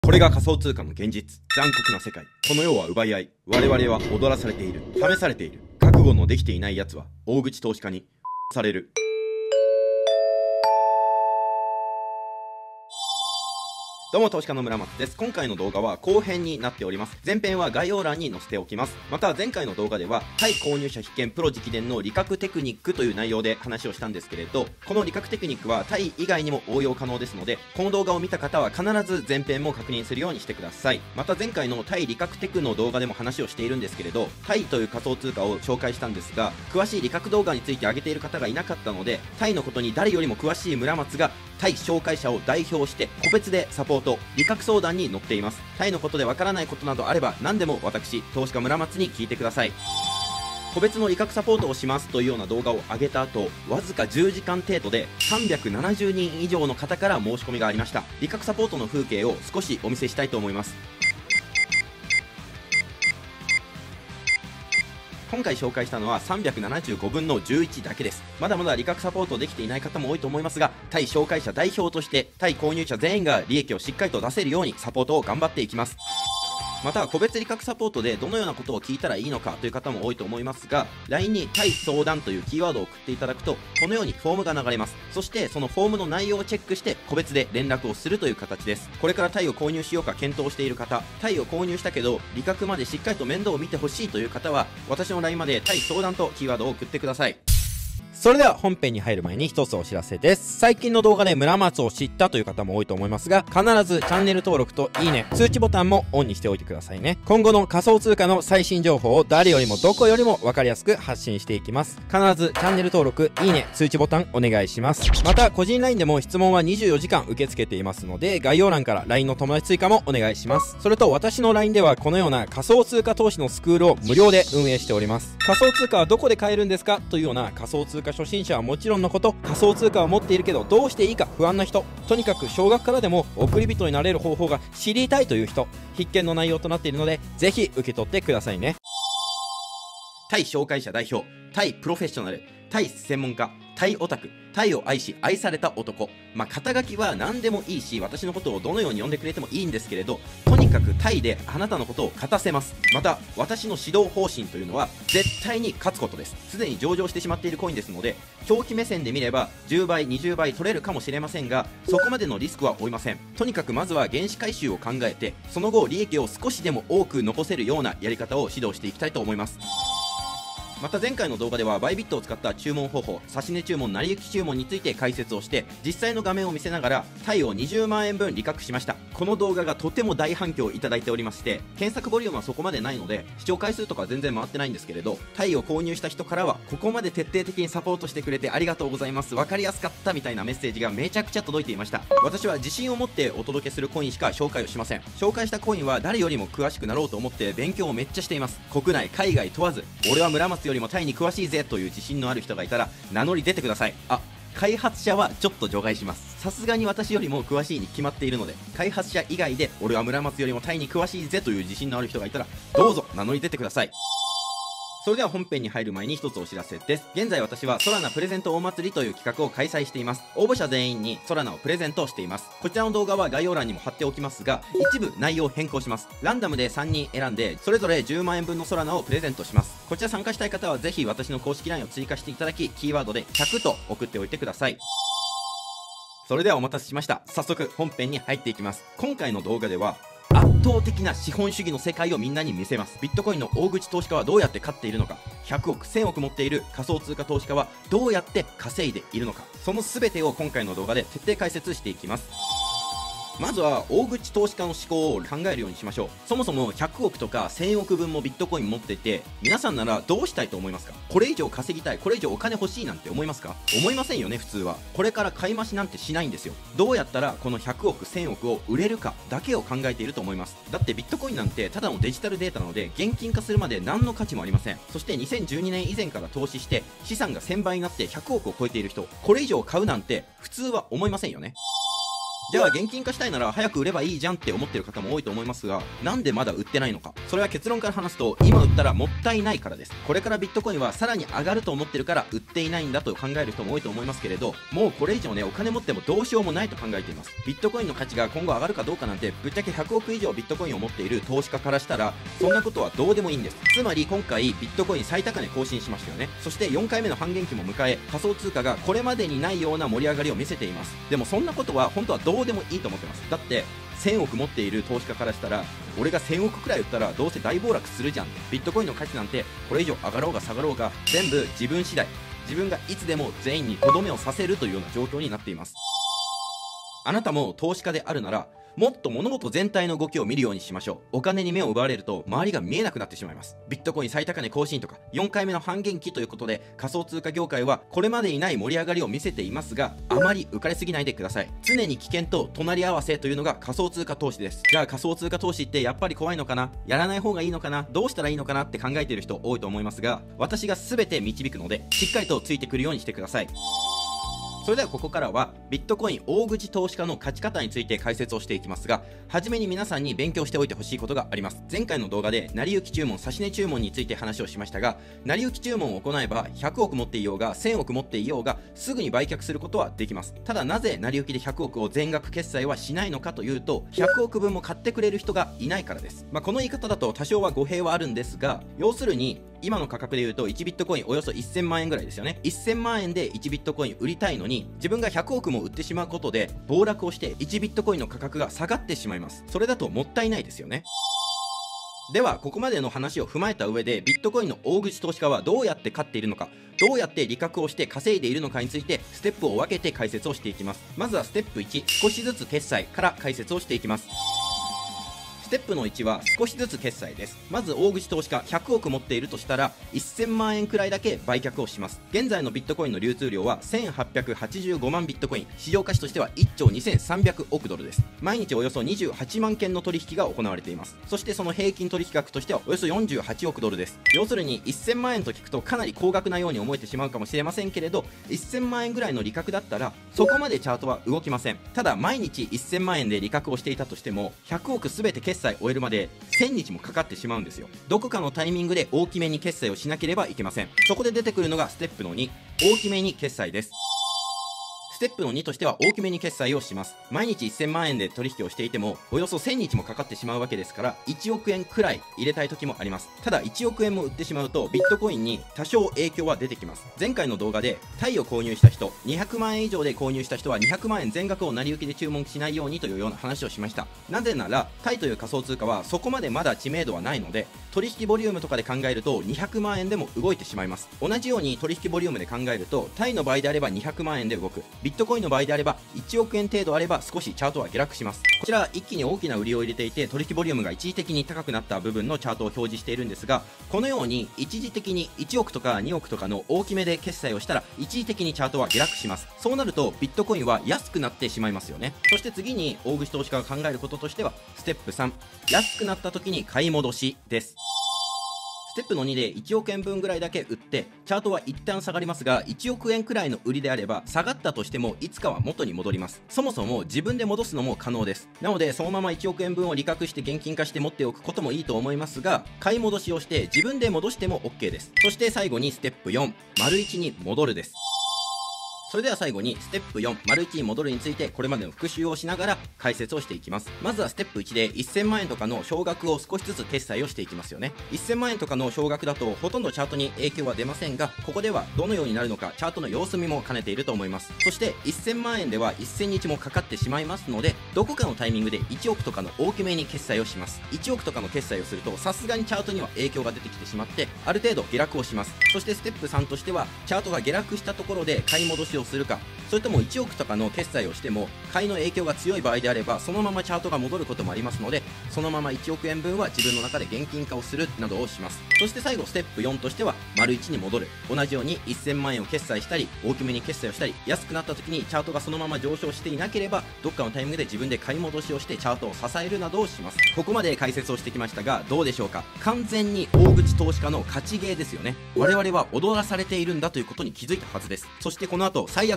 これが仮想通貨の現実。残酷な世界。この世は奪い合い。我々は踊らされている。試されている。覚悟のできていない奴は、大口投資家に、される。どうも、投資家の村松です。今回の動画は後編になっております。前編は概要欄に載せておきます。また、前回の動画では、対購入者必見プロ直伝の利確テクニックという内容で話をしたんですけれど、この利確テクニックは対以外にも応用可能ですので、この動画を見た方は必ず前編も確認するようにしてください。また、前回の対利確テクの動画でも話をしているんですけれど、対という仮想通貨を紹介したんですが、詳しい利確動画について上げている方がいなかったので、対のことに誰よりも詳しい村松が、対紹介者を代表して個別でサポート、利確相談に乗っています。タイのことでわからないことなどあれば何でも私、投資家村松に聞いてください。個別の利確サポートをしますというような動画を上げた後、わずか10時間程度で370人以上の方から申し込みがありました。利確サポートの風景を少しお見せしたいと思います。今回紹介したのは375分の11だけです。まだまだ利確サポートできていない方も多いと思いますが、対紹介者代表として対購入者全員が利益をしっかりと出せるようにサポートを頑張っていきます。また、個別利確サポートでどのようなことを聞いたらいいのかという方も多いと思いますが、LINE に対相談というキーワードを送っていただくと、このようにフォームが流れます。そして、そのフォームの内容をチェックして、個別で連絡をするという形です。これからタイを購入しようか検討している方、タイを購入したけど、利確までしっかりと面倒を見てほしいという方は、私の LINE まで対相談とキーワードを送ってください。それでは本編に入る前に一つお知らせです。最近の動画で村松を知ったという方も多いと思いますが、必ずチャンネル登録といいね、通知ボタンもオンにしておいてくださいね。今後の仮想通貨の最新情報を誰よりもどこよりも分かりやすく発信していきます。必ずチャンネル登録、いいね、通知ボタンお願いします。また、個人 LINE でも質問は24時間受け付けていますので、概要欄から LINE の友達追加もお願いします。それと私の LINE ではこのような仮想通貨投資のスクールを無料で運営しております。仮想通貨はどこで買えるんですかというような仮想通貨初心者はもちろんのこと、仮想通貨を持っているけどどうしていいか不安な人、とにかく少額からでも送り人になれる方法が知りたいという人、必見の内容となっているので、ぜひ受け取ってくださいね。対紹介者代表、対プロフェッショナル、対専門家、対オタク、タイを愛し愛された男。肩書きは何でもいいし、私のことをどのように呼んでくれてもいいんですけれど、とにかくタイであなたのことを勝たせます。また、私の指導方針というのは、絶対に勝つことです。すでに上場してしまっているコインですので、長期目線で見れば、10倍、20倍取れるかもしれませんが、そこまでのリスクは負いません。とにかくまずは原資回収を考えて、その後、利益を少しでも多く残せるようなやり方を指導していきたいと思います。また前回の動画ではバイビットを使った注文方法、指値注文、成り行き注文について解説をして、実際の画面を見せながらタイを20万円分利確しました。この動画がとても大反響をいただいておりまして、検索ボリュームはそこまでないので視聴回数とか全然回ってないんですけれど、タイを購入した人からはここまで徹底的にサポートしてくれてありがとうございます、分かりやすかったみたいなメッセージがめちゃくちゃ届いていました。私は自信を持ってお届けするコインしか紹介をしません。紹介したコインは誰よりも詳しくなろうと思って勉強をめっちゃしています。国内海外問わず、俺は村松よりもタイに詳しいという自信のある人がいたら名乗り出てください。開発者はちょっと除外します。さすがに私よりも詳しいに決まっているので、開発者以外で俺は村松よりもタイに詳しいぜという自信のある人がいたらどうぞ名乗り出てください。それでは本編に入る前に一つお知らせです。現在私はソラナプレゼント大祭りという企画を開催しています。応募者全員にソラナをプレゼントしています。こちらの動画は概要欄にも貼っておきますが、一部内容を変更します。ランダムで3人選んで、それぞれ10万円分のソラナをプレゼントします。こちら参加したい方はぜひ私の公式 LINE を追加していただき、キーワードで100と送っておいてください。それではお待たせしました。早速本編に入っていきます。今回の動画では圧倒的な資本主義の世界をみんなに見せます。ビットコインの大口投資家はどうやって勝っているのか、100億、1000億持っている仮想通貨投資家はどうやって稼いでいるのか、その全てを今回の動画で徹底解説していきます。まずは大口投資家の思考を考えるようにしましょう。そもそも100億とか1000億分もビットコイン持っていて、皆さんならどうしたいと思いますか？これ以上稼ぎたい、これ以上お金欲しいなんて思いますか？思いませんよね。普通はこれから買い増しなんてしないんですよ。どうやったらこの100億1000億を売れるかだけを考えていると思います。だってビットコインなんてただのデジタルデータなので、現金化するまで何の価値もありません。そして2012年以前から投資して資産が1000倍になって100億を超えている人、これ以上買うなんて普通は思いませんよね。 では現金化したいなら早く売ればいいじゃんって思ってる方も多いと思いますが、なんでまだ売ってないのか。それは結論から話すと、今売ったらもったいないからです。これからビットコインはさらに上がると思ってるから売っていないんだと考える人も多いと思いますけれど、もうこれ以上ね、お金持ってもどうしようもないと考えています。ビットコインの価値が今後上がるかどうかなんて、ぶっちゃけ100億以上ビットコインを持っている投資家からしたらそんなことはどうでもいいんです。つまり今回ビットコイン最高値更新しましたよね。そして4回目の半減期も迎え、仮想通貨がこれまでにないような盛り上がりを見せています。でもそんなことは本当はどうでもいいと思ってます。だって1000億持っている投資家からしたら、俺が1000億くらい売ったらどうせ大暴落するじゃん。ビットコインの価値なんてこれ以上上がろうが下がろうが全部自分次第。自分がいつでも全員にとどめをさせるというような状況になっています。あなたも投資家であるなら、もっと物事全体の動きを見るようにしましょう。お金に目を奪われると周りが見えなくなってしまいます。ビットコイン最高値更新とか4回目の半減期ということで、仮想通貨業界はこれまでにない盛り上がりを見せていますが、あまり浮かれすぎないでください。常に危険と隣り合わせというのが仮想通貨投資です。じゃあ仮想通貨投資ってやっぱり怖いのかな、やらない方がいいのかな、どうしたらいいのかなって考えている人多いと思いますが、私が全て導くのでしっかりとついてくるようにしてください。それではここからはビットコイン大口投資家の勝ち方について解説をしていきますが、はじめに皆さんに勉強しておいてほしいことがあります。前回の動画で成り行き注文、指値注文について話をしましたが、成り行き注文を行えば100億持っていようが1000億持っていようがすぐに売却することはできます。ただなぜ成り行きで100億を全額決済はしないのかというと、100億分も買ってくれる人がいないからです。この言い方だと多少は語弊はあるんですが、要するに今の価格で言うと1ビットコインおよそ1000万円ぐらいですよね。1000万円で1ビットコイン売りたいのに、自分が100億も売ってしまうことで暴落をして1ビットコインの価格が下がってしまいます。それだともったいないですよね。ではここまでの話を踏まえた上で、ビットコインの大口投資家はどうやって勝っているのか、どうやって利確をして稼いでいるのかについてステップを分けて解説をしていきます。まずはステップ1、少しずつ決済から解説をしていきます。ステップの1は少しずつ決済です。まず大口投資家100億持っているとしたら1000万円くらいだけ売却をします。現在のビットコインの流通量は1885万ビットコイン、市場価値としては1兆2300億ドルです。毎日およそ28万件の取引が行われています。そしてその平均取引額としてはおよそ48億ドルです。要するに1000万円と聞くとかなり高額なように思えてしまうかもしれませんけれど、1000万円ぐらいの利確だったらそこまでチャートは動きません。ただ毎日1000万円で利確をしていたとしても、100億全て決済を終えるまで1000日もかかってしまうんですよ。どこかのタイミングで大きめに決済をしなければいけません。そこで出てくるのがステップの2、大きめに決済です。ステップの2としては大きめに決済をします。毎日1000万円で取引をしていてもおよそ1000日もかかってしまうわけですから、1億円くらい入れたい時もあります。ただ1億円も売ってしまうとビットコインに多少影響は出てきます。前回の動画でタイを購入した人、200万円以上で購入した人は200万円全額を成り行きで注文しないようにというような話をしました。なぜならタイという仮想通貨はそこまでまだ知名度はないので、取引ボリュームとかで考えると200万円でも動いてしまいます。同じように取引ボリュームで考えると、タイの場合であれば200万円で動く、ビットコインの場合であれば1億円程度あれば少しチャートは下落します。こちら一気に大きな売りを入れていて取引ボリュームが一時的に高くなった部分のチャートを表示しているんですが、このように一時的に1億とか2億とかの大きめで決済をしたら一時的にチャートは下落します。そうなるとビットコインは安くなってしまいますよね。そして次に大口投資家が考えることとしてはステップ3、安くなった時に買い戻しです。ステップの2で1億円分ぐらいだけ売ってチャートは一旦下がりますが、1億円くらいの売りであれば下がったとしてもいつかは元に戻ります。そもそも自分で戻すのも可能です。なのでそのまま1億円分を利確して現金化して持っておくこともいいと思いますが、買い戻しをして自分で戻しても OK です。そして最後にステップ4、丸1に戻るです。それでは最後にステップ4、丸1に戻るについてこれまでの復習をしながら解説をしていきます。まずはステップ1で1000万円とかの少額を少しずつ決済をしていきますよね。1000万円とかの少額だとほとんどチャートに影響は出ませんが、ここではどのようになるのかチャートの様子見も兼ねていると思います。そして1000万円では1000日もかかってしまいますので、どこかのタイミングで1億とかの大きめに決済をします。1億とかの決済をするとさすがにチャートには影響が出てきてしまってある程度下落をします。そしてステップ3としてはチャートが下落したところで買い戻しをするか、それとも1億とかの決済をしても買いの影響が強い場合であればそのままチャートが戻ることもありますので、そのまま1億円分は自分の中で現金化をするなどをします。そして最後ステップ4としては丸1に戻る。同じように1000万円を決済したり大きめに決済をしたり、安くなった時にチャートがそのまま上昇していなければどっかのタイミングで自分で買い戻しをしてチャートを支えるなどをします。ここまで解説をしてきましたがどうでしょうか。完全に大口投資家の勝ちゲーですよね。我々は踊らされているんだということに気づいたはずです。そしてこの後最悪の話を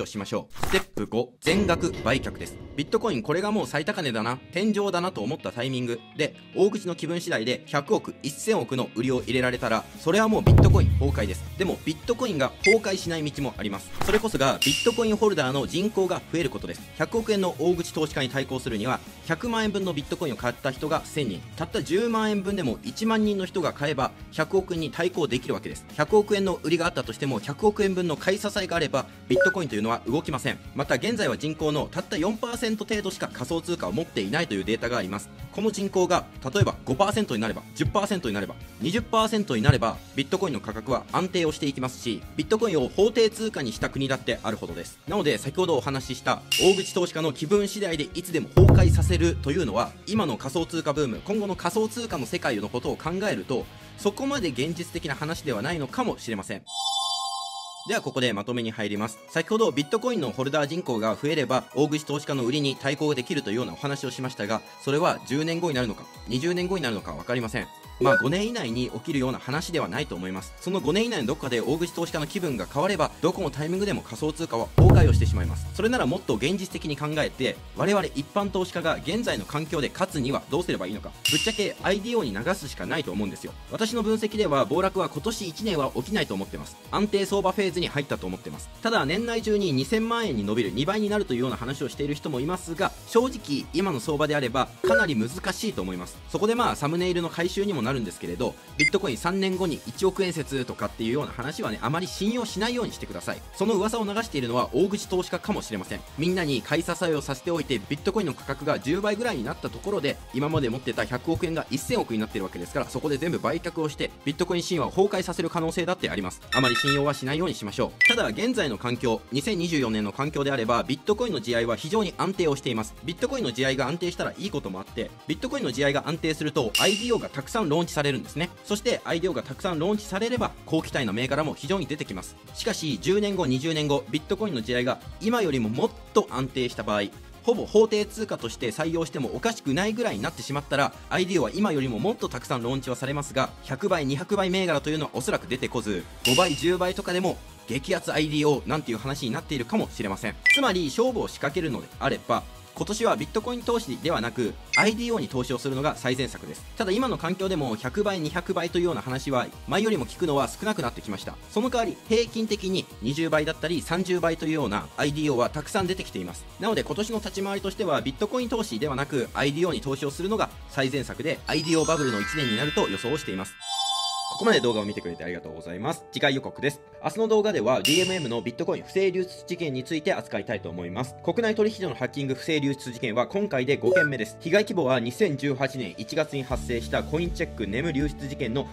をしましょう。ステップ5、全額売却です。ビットコインこれがもう最高値だな、天井だなと思ったタイミングで、大口の気分次第で100億、1000億の売りを入れられたら、それはもうビットコイン崩壊です。でもビットコインが崩壊しない道もあります。それこそがビットコインホルダーの人口が増えることです。100億円の大口投資家に対抗するには、100万円分のビットコインを買った人が1000人、たった10万円分でも1万人の人が買えば100億円に対抗できるわけです。100億円の売りがあったとしても100億円分の買い支えがあればビットコインというのは動きません。また現在は人口のたった 4% 程度しか仮想通貨を持っていないというデータがあります。この人口が例えば 5% になれば 10% になれば 20% になればビットコインの価格は安定をしていきますし、ビットコインを法定通貨にした国だってあるほどです。なので先ほどお話しした大口投資家の気分次第でいつでも崩壊させるというのは、今の仮想通貨ブーム、今後の仮想通貨の世界のことを考えるとそこまで現実的な話ではないのかもしれません。ではここでまとめに入ります。先ほどビットコインのホルダー人口が増えれば大口投資家の売りに対抗できるというようなお話をしましたが、それは10年後になるのか20年後になるのか分かりません。5年以内に起きるような話ではないと思います。その5年以内のどこかで大口投資家の気分が変われば、どこのタイミングでも仮想通貨は崩壊をしてしまいます。それならもっと現実的に考えて、我々一般投資家が現在の環境で勝つにはどうすればいいのか、ぶっちゃけ IDO に流すしかないと思うんですよ。私の分析では暴落は今年1年は起きないと思ってます。安定相場フェーズに入ったと思ってます。ただ年内中に2000万円に伸びる、2倍になるというような話をしている人もいますが、正直今の相場であればかなり難しいと思います。そこでサムネイルの回収にもなるんですけれど、ビットコイン3年後に1億円説とかっていうような話はね、あまり信用しないようにしてください。その噂を流しているのは大口投資家かもしれません。みんなに買い支えをさせておいて、ビットコインの価格が10倍ぐらいになったところで、今まで持ってた100億円が1000億になってるわけですから、そこで全部売却をしてビットコイン神話を崩壊させる可能性だってあります。あまり信用はしないようにしましょう。ただ現在の環境、2024年の環境であればビットコインの地合いは非常に安定をしています。ビットコインの地合いが安定したらいいこともあって、ビットコインの地合いが安定すると IDO がたくさんローンチされるんですね。そして IDO がたくさんローンチされれば高期待の銘柄も非常に出てきます。しかし10年後20年後ビットコインの地合いが今よりももっと安定した場合、ほぼ法定通貨として採用してもおかしくないぐらいになってしまったら、 IDO は今よりももっとたくさんローンチはされますが、100倍200倍銘柄というのはおそらく出てこず、5倍10倍とかでも激アツ IDO なんていう話になっているかもしれません。つまり勝負を仕掛けるのであれば、今年はビットコイン投資ではなく IDO に投資をするのが最善策です。ただ今の環境でも100倍200倍というような話は前よりも聞くのは少なくなってきました。その代わり平均的に20倍だったり30倍というような IDO はたくさん出てきています。なので今年の立ち回りとしてはビットコイン投資ではなく IDO に投資をするのが最善策で、 IDO バブルの1年になると予想をしています。ここまで動画を見てくれてありがとうございます。次回予告です。明日の動画では DMM のビットコイン不正流出事件について扱いたいと思います。国内取引所のハッキング不正流出事件は今回で5件目です。被害規模は2018年1月に発生したコインチェックネム流出事件の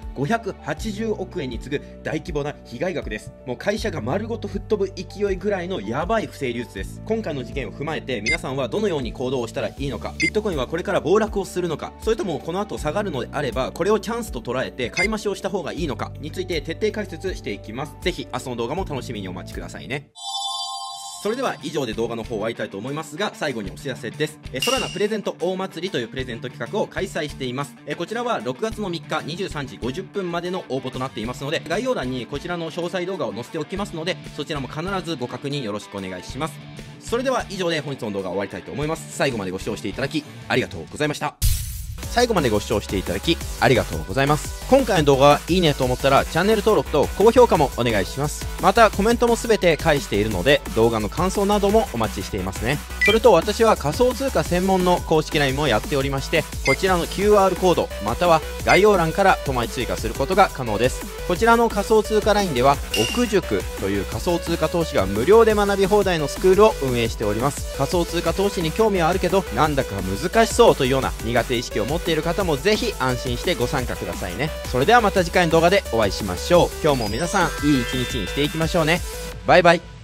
580億円に次ぐ大規模な被害額です。もう会社が丸ごと吹っ飛ぶ勢いぐらいのヤバい不正流出です。今回の事件を踏まえて皆さんはどのように行動をしたらいいのか、ビットコインはこれから暴落をするのか、それともこの後下がるのであればこれをチャンスと捉えて買い増しをした方がいいのかについて徹底解説していきます。ぜひ明日の動画も楽しみにお待ちくださいね。それでは以上で動画の方を終わりたいと思いますが、最後にお知らせです。ソラナプレゼント大祭りというプレゼント企画を開催しています。こちらは6月の3日23時50分までの応募となっていますので、概要欄にこちらの詳細動画を載せておきますので、そちらも必ずご確認よろしくお願いします。それでは以上で本日の動画を終わりたいと思います。最後までご視聴していただきありがとうございました。最後までご視聴していただきありがとうございます。今回の動画はいいねと思ったらチャンネル登録と高評価もお願いします。またコメントもすべて返しているので動画の感想などもお待ちしていますね。それと私は仮想通貨専門の公式 LINE もやっておりまして、こちらの QR コードまたは概要欄から友達追加することが可能です。こちらの仮想通貨 LINE では奥塾という仮想通貨投資が無料で学び放題のスクールを運営しております。仮想通貨投資に興味はあるけどなんだか難しそうというような苦手意識を持っている方もぜひ安心してご参加くださいね。それではまた次回の動画でお会いしましょう。今日も皆さんいい一日にしていきましょうね。バイバイ。